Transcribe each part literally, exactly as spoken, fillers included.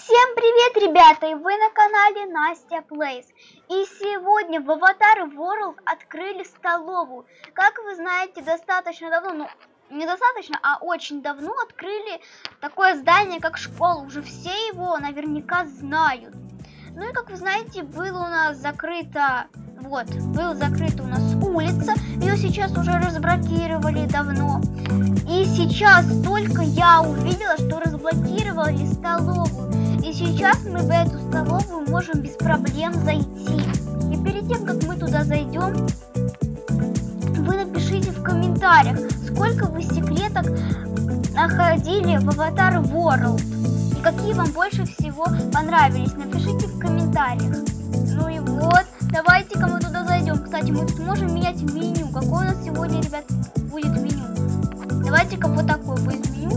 Всем привет, ребята, и вы на канале Настя Plays. И сегодня в Avatar World открыли столовую. Как вы знаете, достаточно давно, ну не достаточно, а очень давно открыли такое здание, как школа. Уже все его наверняка знают. Ну и как вы знаете, было у нас закрыто, вот, была закрыта у нас улица. Ее сейчас уже разблокировали давно. И сейчас только я увидела, что разблокировали столовую. И сейчас мы в эту столовую можем без проблем зайти. И перед тем, как мы туда зайдем, вы напишите в комментариях, сколько вы секреток находили в Avatar World. И какие вам больше всего понравились. Напишите в комментариях. Ну и вот, давайте-ка мы туда зайдем. Кстати, мы тут можем менять меню. Какое у нас сегодня, ребят, будет меню? Давайте-ка вот такое будет меню.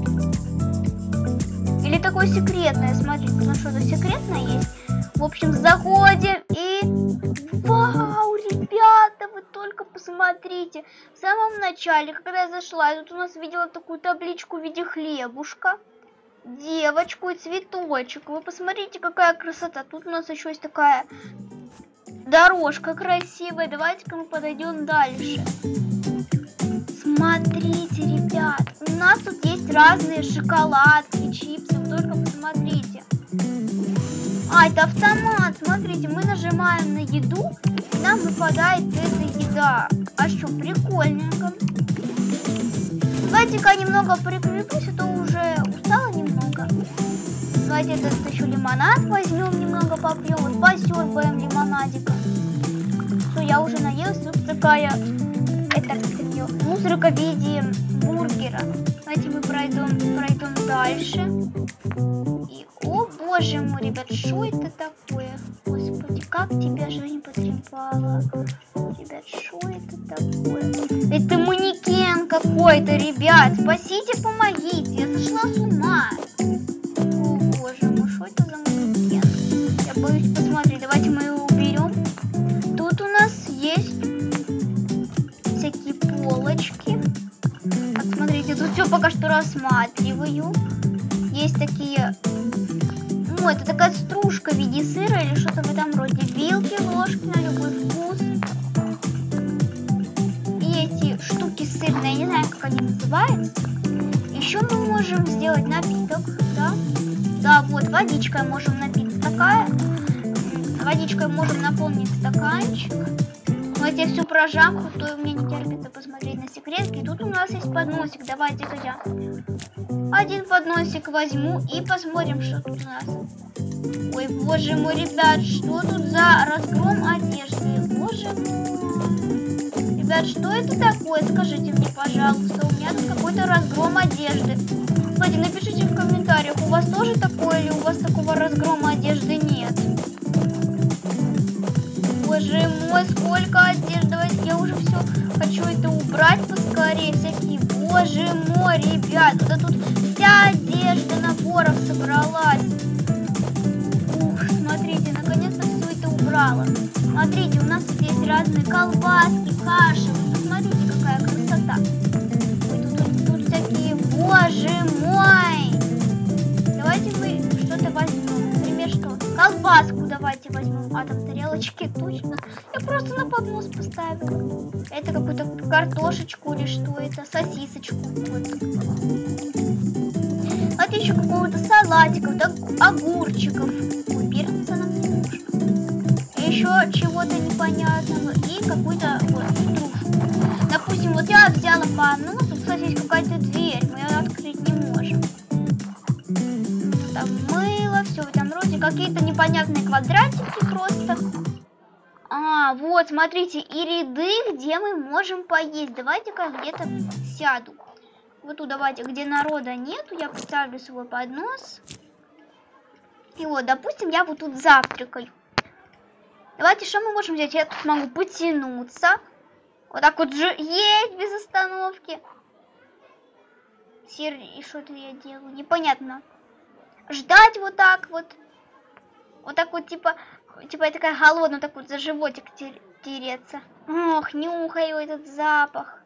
Или такое секретное, смотрите, ну что-то секретное есть. В общем, заходим и... Вау, ребята, вы только посмотрите. В самом начале, когда я зашла, я тут у нас видела такую табличку в виде хлебушка, девочку и цветочек. Вы посмотрите, какая красота. Тут у нас еще есть такая дорожка красивая. Давайте-ка мы подойдем дальше. Смотрите, ребят, у нас тут есть разные шоколадки, чипсы, вы только посмотрите. А, это автомат, смотрите, мы нажимаем на еду, и нам выпадает эта еда. А что, прикольненько. Давайте-ка немного прикреплюсь, а то уже устала немного. Давайте этот еще лимонад возьмем, немного попьем, вот посербаем лимонадика. Все, я уже наелась, тут такая... Это мусорка в виде бургера. Давайте мы пройдем, пройдем дальше. И, о боже мой, ребят, что это такое? Господи, как тебя жизнь потрепала. Ребят, что это такое? Это манекен какой-то, ребят. Спасите, помогите. Я сошла с ума. О боже мой, что это за манекен? Я боюсь посмотреть. Давайте мы его уберем. Тут у нас есть всякие полочки. Вот смотрите, тут все пока что рассматриваю. Есть такие... Ну, это такая стружка в виде сыра или что-то в этом роде. Вилки, ложки на любой вкус. И эти штуки сырные, я не знаю, как они называются. Еще мы можем сделать напиток, да? Да, вот, водичкой можем напиться такая. Водичкой можем наполнить стаканчик. Вот я всю прожамку, то мне не терпится посмотреть на секретки. И тут у нас есть подносик. Давайте-ка я один подносик возьму и посмотрим, что тут у нас. Ой, боже мой, ребят, что тут за разгром одежды? Боже мой. Ребят, что это такое? Скажите мне, пожалуйста. У меня тут какой-то разгром одежды. Кстати, напишите в комментариях, у вас тоже такое или у вас такого разгрома одежды нет? Боже мой, сколько одежды. Давайте я уже все хочу это убрать поскорее. Всякие, боже мой, ребят, да тут вся одежда наборов собралась. Ух, смотрите, наконец-то все это убрала. Смотрите, у нас тут есть разные колбаски, каши. Смотрите, какая красота. Ой, тут, тут, тут всякие, боже мой. Давайте мы что-то возьмем. Например, что? Колбаску давайте возьмем. А там тарелочки, точно. Я просто на поднос поставила. Это какую-то картошечку или что это? Сосисочку. Вот. Вот еще какого-то салатика, да, огурчиков. Ой, перца нам не нужно. И еще чего-то непонятного. И какую-то вот стружку. Допустим, вот я взяла поднос. Тут, кстати, есть какая-то дверь. Мы ее открыть не можем. Там мыло, все в этом роде. Какие-то непонятные квадратики просто. А, вот, смотрите, и ряды, где мы можем поесть. Давайте-ка где-то сяду. Вот тут давайте, где народа нету, я поставлю свой поднос. И вот, допустим, я вот тут завтракаю. Давайте, что мы можем взять? Я тут могу потянуться. Вот так вот же есть без остановки. Сир, и что-то я делаю, непонятно. Ждать вот так вот. Вот так вот, типа, типа я такая голодная, так вот за животик тереться. Ох, нюхаю этот запах.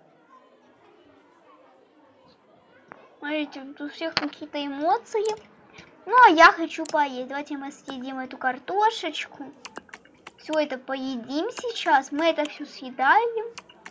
Смотрите, тут у всех какие-то эмоции. Ну, а я хочу поесть. Давайте мы съедим эту картошечку. Все это поедим сейчас. Мы это все съедаем.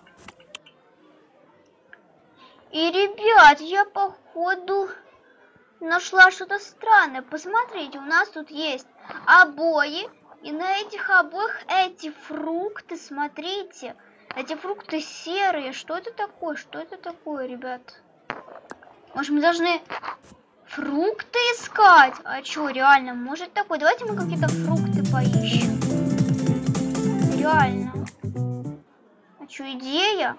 И, ребят, я походу нашла что-то странное. Посмотрите, у нас тут есть обои. И на этих обоих эти фрукты, смотрите. Эти фрукты серые. Что это такое? Что это такое, ребят? Может, мы должны фрукты искать? А что, реально, может такое? Давайте мы какие-то фрукты поищем. Реально. А что, идея?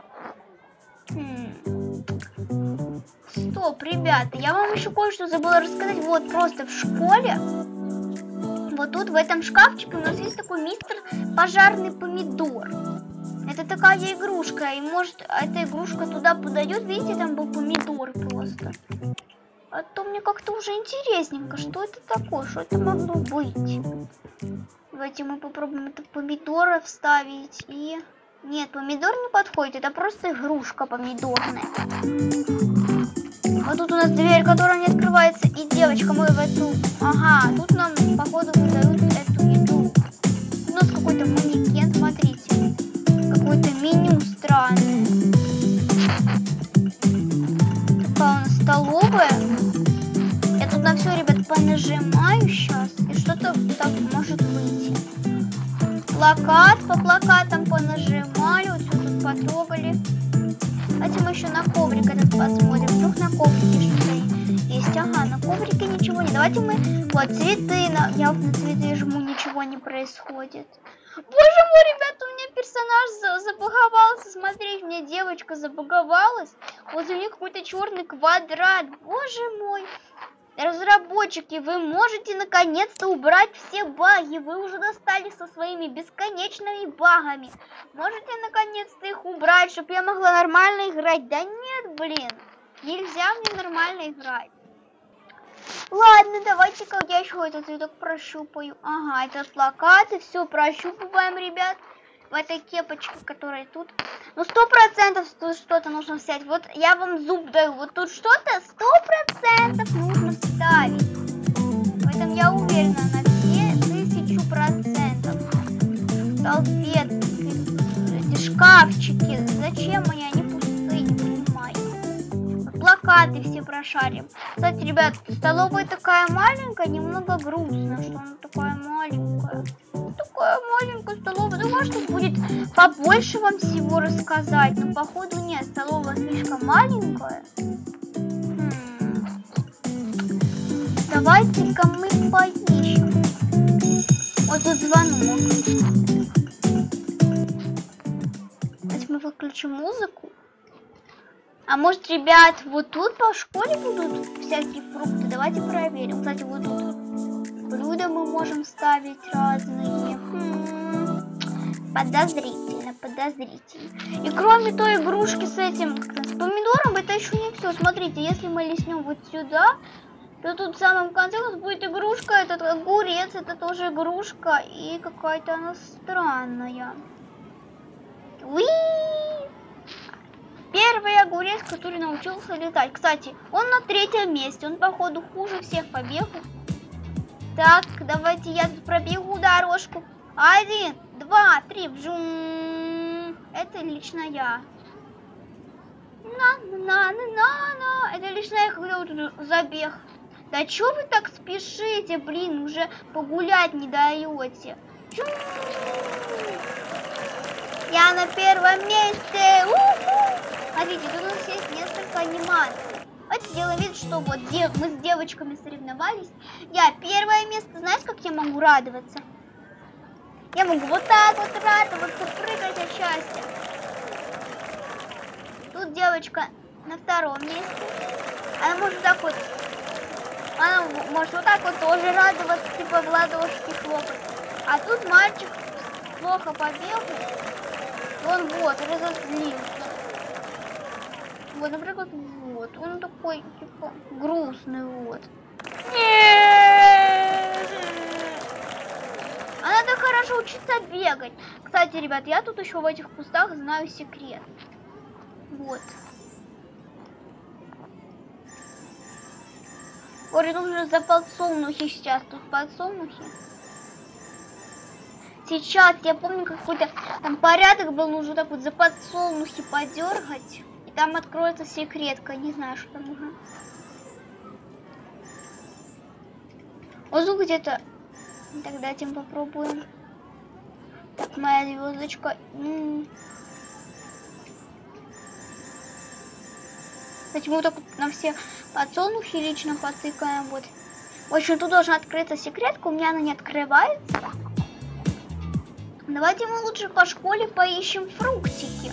Хм. Стоп, ребята, я вам еще кое-что забыла рассказать. Вот, просто в школе, вот тут в этом шкафчике у нас есть такой мистер Пожарный помидор. Это такая игрушка, и может эта игрушка туда подойдет. Видите, там был помидор просто. А то мне как-то уже интересненько, что это такое, что это могло быть. Давайте мы попробуем это помидора вставить и... Нет, помидор не подходит, это просто игрушка помидорная. А тут у нас дверь, которая не открывается, и девочка, мы в эту... Ага, тут нам, походу, выдают эту еду. У нас какой-то манекен, смотрите. Какое-то меню странное. Такая у нас столовая. Я тут на все, ребят, понажимаю сейчас, и что-то так может выйти. Плакат, по плакатам понажимали, вот все тут потрогали. Давайте мы еще на коврик этот посмотрим. Вдруг на коврике что-то есть. Ага, на коврике ничего не. Давайте мы... Вот, цветы. На... Я вот на цветы жму, ничего не происходит. Боже мой, ребята, у меня персонаж забаговался. Смотрите, у меня девочка забаговалась. Вот у нее какой-то черный квадрат. Боже мой. Разработчики, вы можете наконец-то убрать все баги. Вы уже достали со своими бесконечными багами. Можете наконец-то их убрать, чтобы я могла нормально играть? Да нет, блин. Нельзя мне нормально играть. Ладно, давайте-ка я еще этот цветок прощупаю. Ага, это плакаты. Все, прощупываем, ребят. В этой кепочке, которая тут. Ну, сто процентов тут что-то нужно взять. Вот я вам зуб даю. Вот тут что-то сто процентов нужно вставить. В этом я уверена на все тысячу процентов. Салфетки, эти шкафчики. Зачем они? Они пустые, не понимаю. Плакаты все прошарим. Кстати, ребят, столовая такая маленькая, немного грустно, что она такая маленькая. Такая маленькая столовая. Думаю, что будет побольше вам всего рассказать. Но походу нет, столовая слишком маленькая. Хм. Давайте-ка мы поищем. Вот тут звонок. Давайте мы выключим музыку. А может, ребят, вот тут по школе будут всякие фрукты? Давайте проверим. Кстати, вот тут блюда мы можем ставить разные. Хм, подозрительно, подозрительно. И кроме той игрушки с этим, с помидором, это еще не все. Смотрите, если мы листнем вот сюда, то тут в самом конце у нас будет игрушка, этот огурец, это тоже игрушка. И какая-то она странная. Уи! Первый огурец, который научился летать. Кстати, он на третьем месте. Он, походу, хуже всех по бегу. Так, давайте я тут пробегу дорожку. Один, два, три. Вжум. Это лично я. На-на-на-на-на. Это лично я, когда вот тут забег. Да чё вы так спешите, блин, уже погулять не даете. Чу. Я на первом месте. У-ху. Смотрите, тут у нас есть несколько анимаций. Давайте сделаем вид, что вот мы с девочками соревновались. Я первое место. Знаешь, как я могу радоваться? Я могу вот так вот радоваться, прыгать от счастья. Тут девочка на втором месте. Она может так вот... Она может вот так вот тоже радоваться, типа в ладошки хлопать. А тут мальчик плохо побегал. Он вот, разозлился. Вот, например, вот. Он такой, типа, грустный, вот. А надо хорошо учиться бегать. Кстати, ребят, я тут еще в этих кустах знаю секрет. Вот. Ой, нужно за подсолнухи сейчас. Тут подсолнухи. Сейчас, я помню, какой-то там порядок был, нужно так вот за подсолнухи подергать. И там откроется секретка. Не знаю, что там уже. Вот тут где-то. Тогда этим попробуем. Так, моя звездочка. М-м. Почему так вот на все подсолнухи лично потыкаем? Вот. В общем, тут должна открыться секретка. У меня она не открывается. Давайте мы лучше по школе поищем фруктики.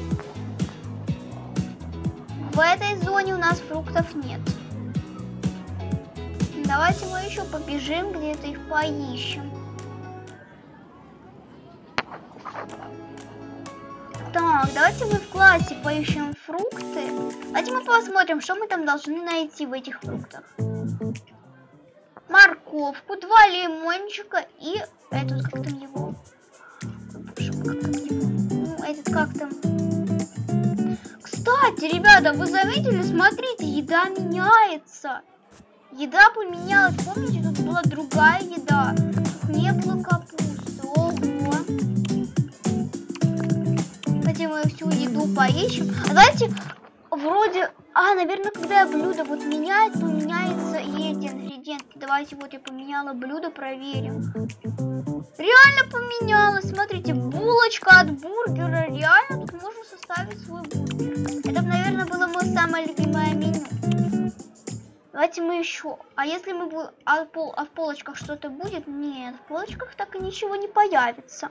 В этой зоне у нас фруктов нет. Давайте мы еще побежим, где-то их поищем. Так, давайте мы в классе поищем фрукты. Давайте мы посмотрим, что мы там должны найти в этих фруктах. Морковку, два лимончика и этот, как там его? Как там его? Ну, этот как там? Кстати, ребята, вы заметили? Смотрите, еда меняется. Еда поменялась. Помните, тут была другая еда. Тут не было капусты. Ого. Давайте мы всю еду поищем. А давайте вроде... А, наверное, когда блюдо вот меняет, то меняются и эти ингредиенты. Давайте вот я поменяла блюдо, проверим. Реально поменялось. Смотрите, булочка от бургера. Реально тут можно составить свой бургер. Это, наверное, было мое самое любимое меню. Давайте мы еще... А если мы будем... А, пол... а в полочках что-то будет? Нет, в полочках так и ничего не появится.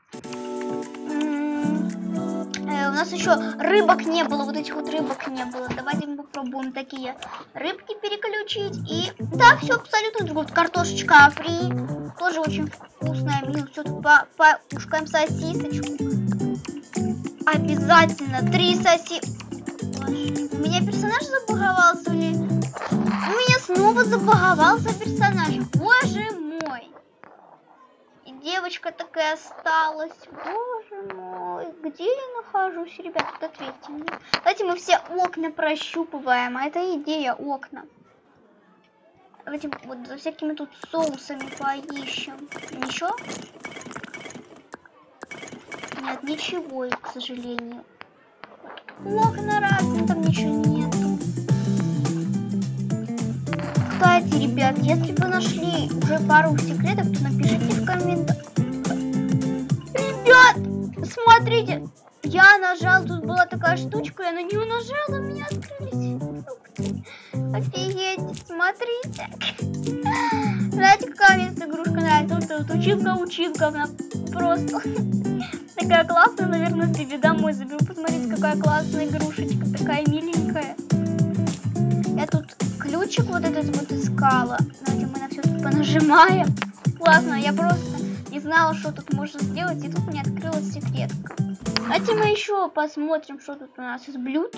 Э, у нас еще рыбок не было. Вот этих вот рыбок не было. Давайте мы попробуем такие рыбки переключить. И... Да, все абсолютно другое. Картошечка фри. Тоже очень вкусное меню. Все тут попушкаем сосисочку. Обязательно. Три соси... У меня персонаж забаговался или... У меня снова забаговался персонаж. Боже мой. И девочка такая осталась. Боже мой. Где я нахожусь, ребят? Ответьте мне. Давайте мы все окна прощупываем. А это идея, окна. Давайте вот за всякими тут соусами поищем. Ничего? Нет, ничего, к сожалению. Окна разные, там ничего нету. Кстати, ребят, если вы нашли уже пару секретов, то напишите в комментариях. Ребят, смотрите, я нажал, тут была такая штучка, я на нее нажала, у меня открылись фрукты. Офигеть, смотрите. Знаете, какая мне эта игрушка нравится? Вот, вот училка-училка, она просто такая классная, наверное, себе домой заберу. Посмотрите, какая классная игрушечка, такая миленькая. Я тут ключик вот этот вот искала. Давайте мы на все тут понажимаем. Классно, я просто не знала, что тут можно сделать, и тут мне открылась секретка. Давайте мы еще посмотрим, что тут у нас из блюд.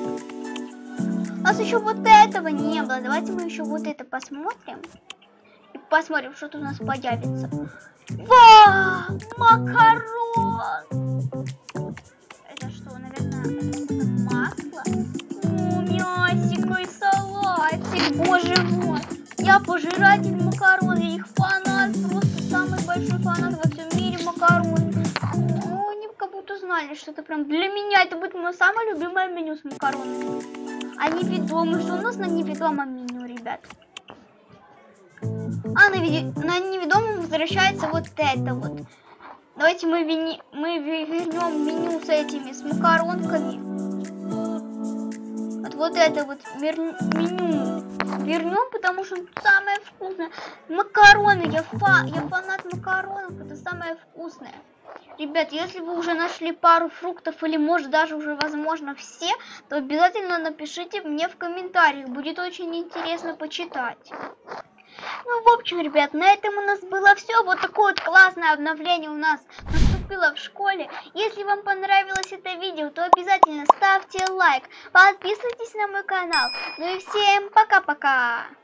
У нас еще вот этого не было. Давайте мы еще вот это посмотрим. И посмотрим, что тут у нас появится. Вау! Макарон! Это что, наверное, это масло? О, мясико и салатик, боже мой. Я пожиратель макарон, я их фанат, просто самый большой фанат во всем мире макарон. О, они как будто знали, что это прям для меня, это будет мое самое любимое меню с макаронами. А неведомый, что у нас на неведомом меню, ребят? А, на, виде... на неведомом возвращается вот это вот. Давайте мы, вини... мы вернем меню с этими, с макаронками. Вот, вот это вот мер... меню вернем, потому что самое вкусное. Макароны, я, фа... я фанат макаронов, это самое вкусное. Ребят, если вы уже нашли пару фруктов или может даже уже возможно все, то обязательно напишите мне в комментариях, будет очень интересно почитать. Ну, в общем, ребят, на этом у нас было все. Вот такое вот классное обновление у нас наступило в школе. Если вам понравилось это видео, то обязательно ставьте лайк, подписывайтесь на мой канал. Ну и всем пока-пока!